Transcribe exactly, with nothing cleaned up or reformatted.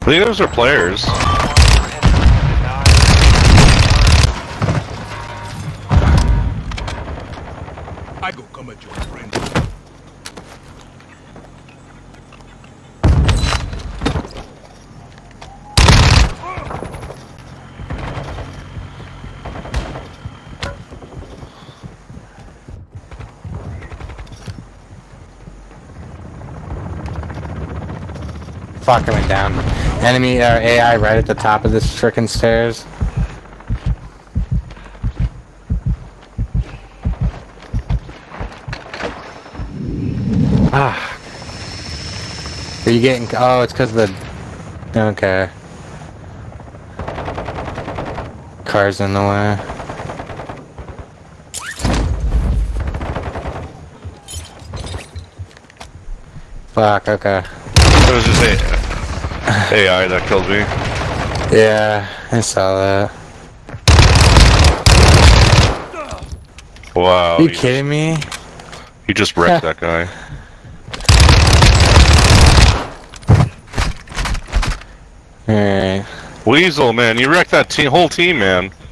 I think those are players. I go come at your friend. Fuck, I went down. Enemy uh, A I right at the top of this frickin' stairs. Ah. Are you getting... Oh, it's because of the... Okay. Car's in the way. Fuck, okay. It was just A I that killed me. Yeah, I saw that. Wow. Are you he kidding me? Just, he just wrecked that guy. Alright. Weasel, man, you wrecked that team, whole team, man.